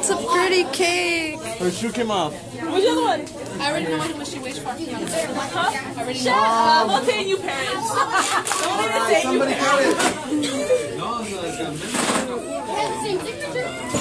That's a pretty cake. Her shoe came off. What's the other one? I already know how much she weighs for. Huh? Shut up. Don't say you parents. Don't even say you Somebody parents. cut it. No, it's like a minute. They have the same signature.